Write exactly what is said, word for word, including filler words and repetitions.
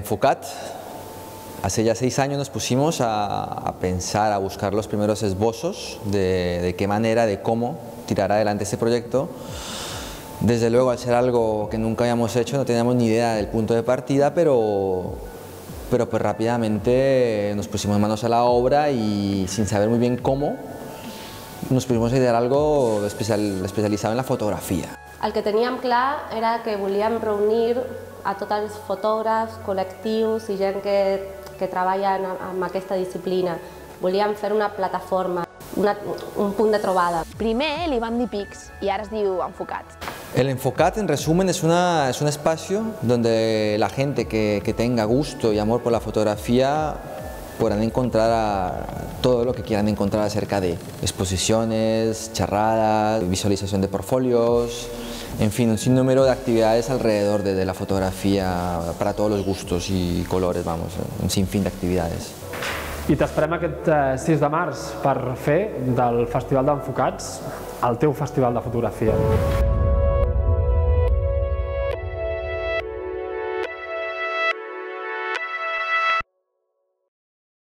Enfocat, hace ya seis años nos pusimos a, a pensar, a buscar los primeros esbozos de, de qué manera, de cómo tirar adelante este proyecto. Desde luego, al ser algo que nunca habíamos hecho, no teníamos ni idea del punto de partida, pero, pero pues rápidamente nos pusimos manos a la obra y sin saber muy bien cómo, nos pusimos a idear algo especial, especializado en la fotografia. El que teníem clar era que volíem reunir a tots els fotògrafs, col·lectius i gent que, que treballa en aquesta disciplina. Volíem fer una plataforma, una, un punt de trobada. Primer li vam dir Pics i ara es diu Enfocat. El Enfocat, en resumen, es, una, es un espacio donde la gente que, que tenga gusto y amor por la fotografía podrán encontrar a todo lo que quieran encontrar acerca de exposiciones, charradas, visualización de portfolios, en fin, un sinnúmero de actividades alrededor de, de la fotografía para todos los gustos y colores, vamos, un sinfín de actividades. I t'esperem aquest sis de març per fer del Festival d'Enfocats el teu festival de fotografia.